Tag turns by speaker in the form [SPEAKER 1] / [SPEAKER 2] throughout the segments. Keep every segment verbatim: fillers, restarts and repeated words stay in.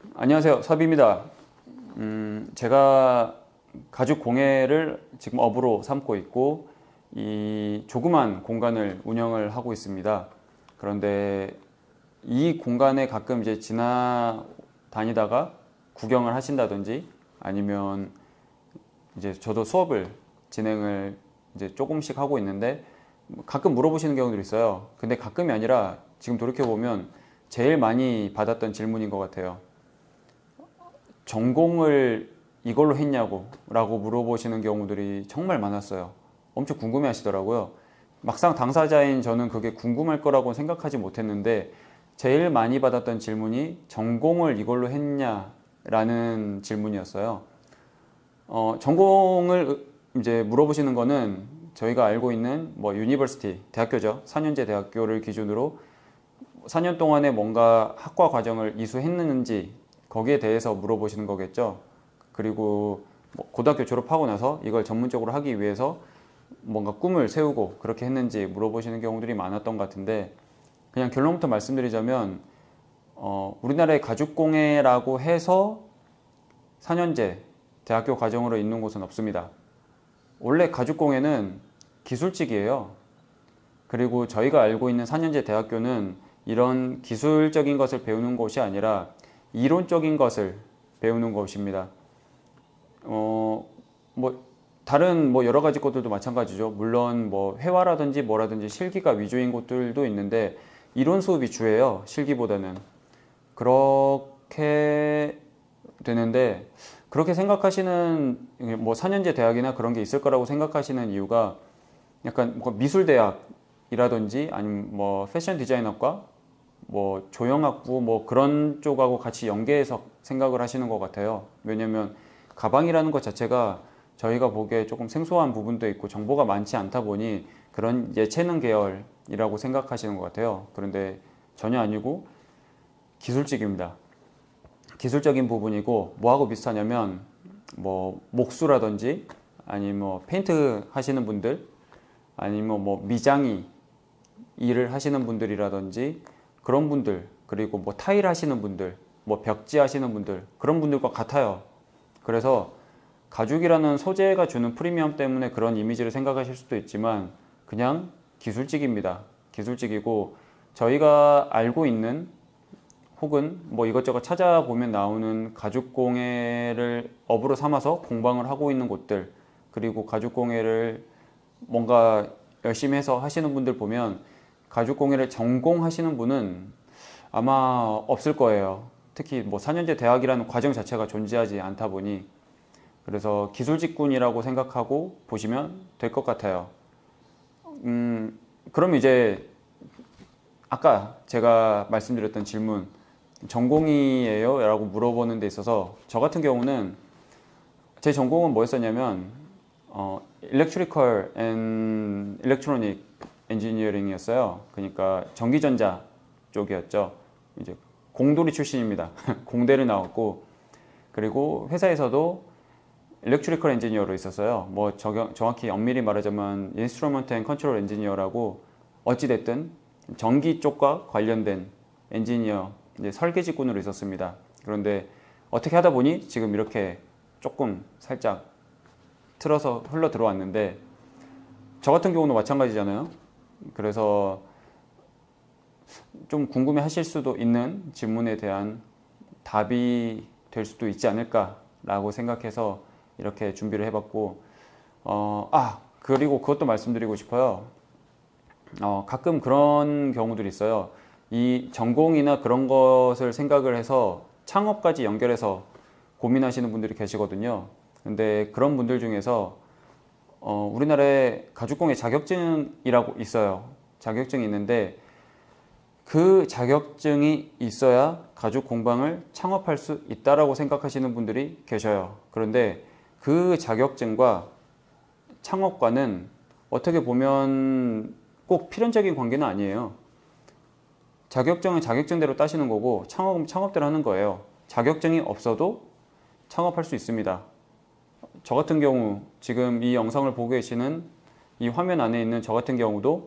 [SPEAKER 1] 안녕하세요. 섭입니다. 음, 제가 가죽공예를 지금 업으로 삼고 있고 이 조그만 공간을 운영을 하고 있습니다. 그런데 이 공간에 가끔 이제 지나다니다가 구경을 하신다든지 아니면 이제 저도 수업을 진행을 이제 조금씩 하고 있는데 가끔 물어보시는 경우들이 있어요. 근데 가끔이 아니라 지금 돌이켜보면 제일 많이 받았던 질문인 것 같아요. 전공을 이걸로 했냐고 라고 물어보시는 경우들이 정말 많았어요. 엄청 궁금해 하시더라고요. 막상 당사자인 저는 그게 궁금할 거라고 생각하지 못했는데 제일 많이 받았던 질문이 전공을 이걸로 했냐라는 질문이었어요. 어, 전공을 이제 물어보시는 거는 저희가 알고 있는 뭐 유니버시티, 대학교죠. 사 년제 대학교를 기준으로 사 년 동안에 뭔가 학과 과정을 이수했는지 거기에 대해서 물어보시는 거겠죠. 그리고 뭐 고등학교 졸업하고 나서 이걸 전문적으로 하기 위해서 뭔가 꿈을 세우고 그렇게 했는지 물어보시는 경우들이 많았던 것 같은데 그냥 결론부터 말씀드리자면 어, 우리나라의 가죽공예라고 해서 사 년제 대학교 과정으로 있는 곳은 없습니다. 원래 가죽공예는 기술직이에요. 그리고 저희가 알고 있는 사 년제 대학교는 이런 기술적인 것을 배우는 곳이 아니라 이론적인 것을 배우는 것입니다. 어, 뭐 다른 뭐 여러 가지 것들도 마찬가지죠. 물론 뭐 회화라든지 뭐라든지 실기가 위주인 곳들도 있는데 이론 수업이 주예요. 실기보다는. 그렇게 되는데 그렇게 생각하시는 뭐 사 년제 대학이나 그런 게 있을 거라고 생각하시는 이유가 약간 뭐 미술대학이라든지 아니면 뭐 패션 디자인학과 뭐 조형학부 뭐 그런 쪽하고 같이 연계해서 생각을 하시는 것 같아요. 왜냐면 가방이라는 것 자체가 저희가 보기에 조금 생소한 부분도 있고 정보가 많지 않다 보니 그런 예체능 계열이라고 생각하시는 것 같아요. 그런데 전혀 아니고 기술직입니다. 기술적인 부분이고 뭐하고 비슷하냐면 뭐 목수라든지 아니면 뭐 페인트 하시는 분들 아니면 뭐 미장이 일을 하시는 분들이라든지 그런 분들 그리고 뭐 타일 하시는 분들 뭐 벽지 하시는 분들 그런 분들과 같아요. 그래서 가죽이라는 소재가 주는 프리미엄 때문에 그런 이미지를 생각하실 수도 있지만 그냥 기술직입니다. 기술직이고 저희가 알고 있는 혹은 뭐 이것저것 찾아보면 나오는 가죽공예를 업으로 삼아서 공방을 하고 있는 곳들 그리고 가죽공예를 뭔가 열심히 해서 하시는 분들 보면 가죽공예를 전공하시는 분은 아마 없을 거예요. 특히 뭐 사 년제 대학이라는 과정 자체가 존재하지 않다 보니 그래서 기술직군이라고 생각하고 보시면 될 것 같아요. 음, 그럼 이제 아까 제가 말씀드렸던 질문 전공이에요? 라고 물어보는 데 있어서 저 같은 경우는 제 전공은 뭐였었냐면 어, Electrical and Electronic Engineering이었어요. 그러니까 전기전자 쪽이었죠. 이제 공돌이 출신입니다. 공대를 나왔고 그리고 회사에서도 Electrical Engineer로 있었어요. 뭐 저, 정확히 엄밀히 말하자면 Instrument and Control Engineer라고 어찌됐든 전기 쪽과 관련된 엔지니어 이제 설계직군으로 있었습니다. 그런데 어떻게 하다 보니 지금 이렇게 조금 살짝 틀어서 흘러 들어왔는데 저 같은 경우는 마찬가지잖아요. 그래서 좀 궁금해 하실 수도 있는 질문에 대한 답이 될 수도 있지 않을까라고 생각해서 이렇게 준비를 해봤고 어, 아 그리고 그것도 말씀드리고 싶어요. 어, 가끔 그런 경우들이 있어요. 이 전공이나 그런 것을 생각을 해서 창업까지 연결해서 고민하시는 분들이 계시거든요. 근데 그런 분들 중에서 어, 우리나라에 가죽공예 자격증이라고 있어요. 자격증이 있는데 그 자격증이 있어야 가죽 공방을 창업할 수 있다라고 생각하시는 분들이 계셔요. 그런데 그 자격증과 창업과는 어떻게 보면 꼭 필연적인 관계는 아니에요. 자격증은 자격증대로 따시는 거고 창업은 창업대로 하는 거예요. 자격증이 없어도 창업할 수 있습니다. 저 같은 경우 지금 이 영상을 보고 계시는 이 화면 안에 있는 저 같은 경우도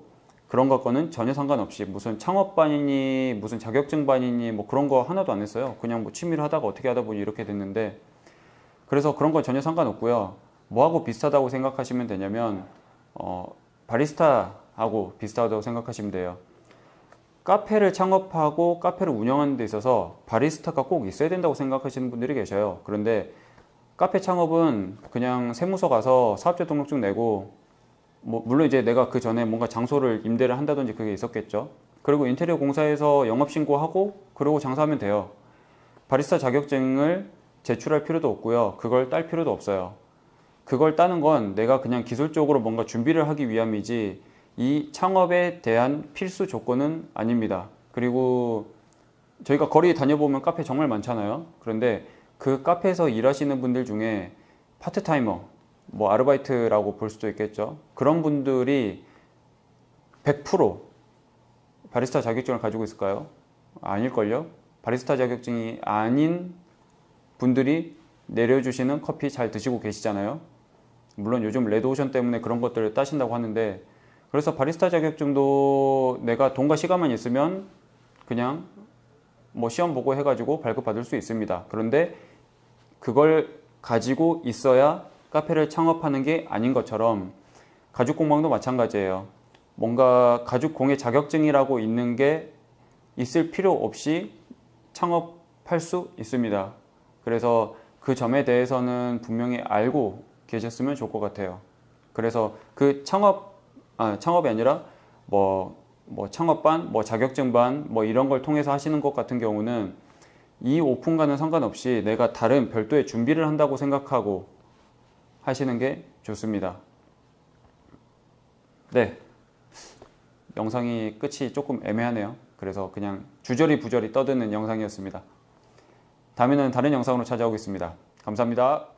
[SPEAKER 1] 그런 것과는 전혀 상관없이 무슨 창업반이니 무슨 자격증반이니 뭐 그런 거 하나도 안 했어요. 그냥 뭐 취미로 하다가 어떻게 하다 보니 이렇게 됐는데, 그래서 그런 건 전혀 상관없고요. 뭐하고 비슷하다고 생각하시면 되냐면 어, 바리스타하고 비슷하다고 생각하시면 돼요. 카페를 창업하고 카페를 운영하는 데 있어서 바리스타가 꼭 있어야 된다고 생각하시는 분들이 계셔요. 그런데 카페 창업은 그냥 세무서 가서 사업자 등록증 내고, 뭐 물론 이제 내가 그 전에 뭔가 장소를 임대를 한다든지 그게 있었겠죠. 그리고 인테리어 공사에서 영업신고하고 그러고 장사하면 돼요. 바리스타 자격증을 제출할 필요도 없고요. 그걸 딸 필요도 없어요. 그걸 따는 건 내가 그냥 기술적으로 뭔가 준비를 하기 위함이지 이 창업에 대한 필수 조건은 아닙니다. 그리고 저희가 거리 다녀보면 카페 정말 많잖아요. 그런데 그 카페에서 일하시는 분들 중에 파트타이머, 뭐 아르바이트라고 볼 수도 있겠죠. 그런 분들이 백 퍼센트 바리스타 자격증을 가지고 있을까요? 아닐걸요? 바리스타 자격증이 아닌 분들이 내려주시는 커피 잘 드시고 계시잖아요. 물론 요즘 레드오션 때문에 그런 것들을 따신다고 하는데, 그래서 바리스타 자격증도 내가 돈과 시간만 있으면 그냥 뭐 시험 보고 해가지고 발급받을 수 있습니다. 그런데 그걸 가지고 있어야 카페를 창업하는 게 아닌 것처럼 가죽공방도 마찬가지예요. 뭔가 가죽공예 자격증이라고 있는 게 있을 필요 없이 창업할 수 있습니다. 그래서 그 점에 대해서는 분명히 알고 계셨으면 좋을 것 같아요. 그래서 그 창업, 아, 창업이 아니라 뭐, 뭐 창업반, 뭐 자격증반, 뭐 이런 걸 통해서 하시는 것 같은 경우는 이 오픈과는 상관없이 내가 다른 별도의 준비를 한다고 생각하고 하시는 게 좋습니다. 네. 영상이 끝이 조금 애매하네요. 그래서 그냥 주저리 부저리 떠드는 영상이었습니다. 다음에는 다른 영상으로 찾아오겠습니다. 감사합니다.